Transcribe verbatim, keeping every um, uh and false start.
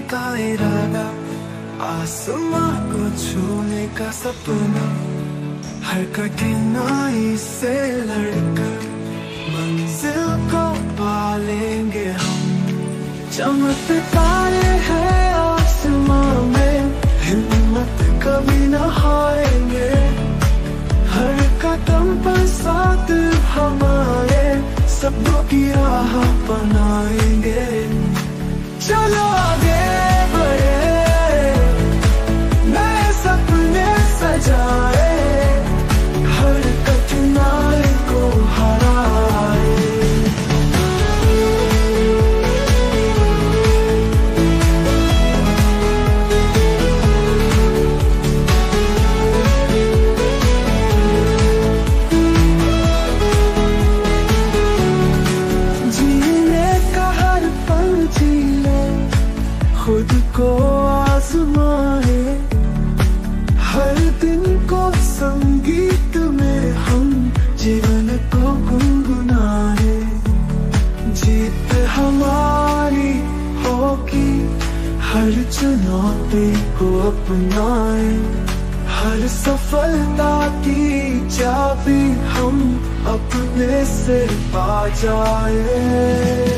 का इरादा, आसमां को छूने का सपना, हर कठिनाई से लड़कर मंजिल को पा लेंगे हम। चमत्कार है आसमां में, हिम्मत कभी न हारेंगे, हर कदम पर साथ हमारे, सपनों की राह बनाएंगे। चलो आगे बढ़े, नए सपने सजाए, हर कठिनाई को हराए। खुद को आजमाए, हर दिन को संगीत में हम जीवन को गुनगुनाए। जीत हमारी होगी, हर चुनौती को अपनाए, हर सफलता की चाबी हम अपने से पा जाए।